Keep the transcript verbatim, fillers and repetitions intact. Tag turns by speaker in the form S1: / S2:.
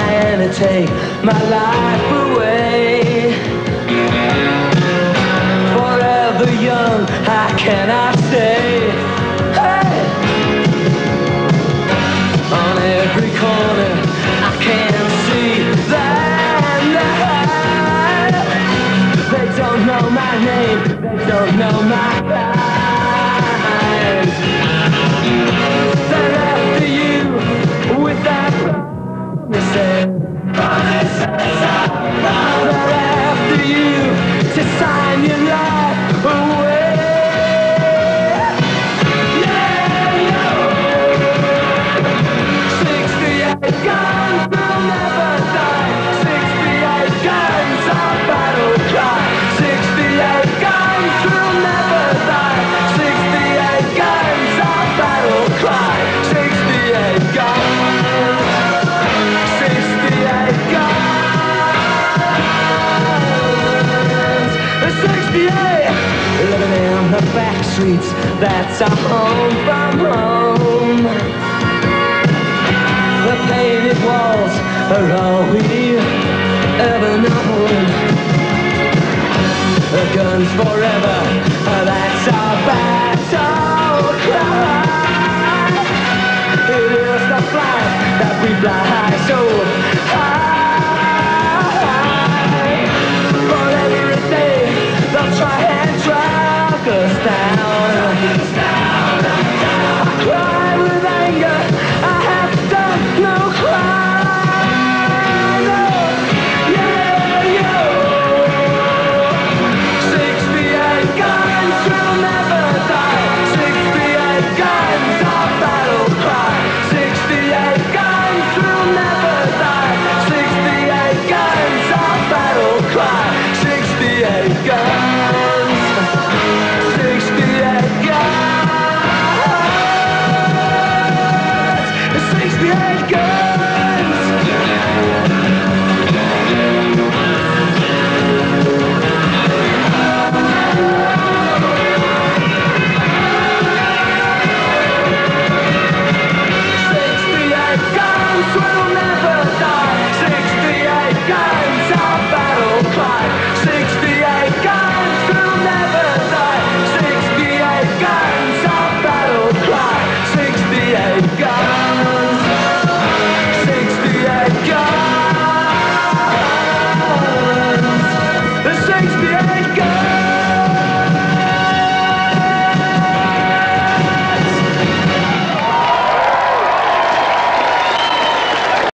S1: trying to take my life away. Forever young, how can I say? Hey! On every corner, I can see that light. They don't know my name, they don't know my eyes. They're after you with that promises. Promises of love. They're after you to sign your life away. Yeah, yo. sixty-eight guns will never die. sixty-eight guns are battle cry. sixty-eight guns will never die. sixty-eight guns are battle cry. sixty-eight guns. sixty-eight guns. sixty-eight. Living in the back streets, that's our home from home. The painted walls are all we ever known. The guns forever, that's our battle cry. It is the flag that we fly so high. But every day they'll try and drag us down. I cry with anger, I have done no crime. No, yeah, yo. sixty-eight guns will never die. sixty-eight guns are battle cry. sixty-eight guns will never die. sixty-eight guns are battle cry. sixty-eight guns. sixty-eight guns. sixty-eight guns. sixty-eight guns will never die. sixty-eight guns are battle cry. sixty-eight guns will never die. sixty-eight guns are battle cry. sixty-eight guns. sixty-eight guns. sixty-eight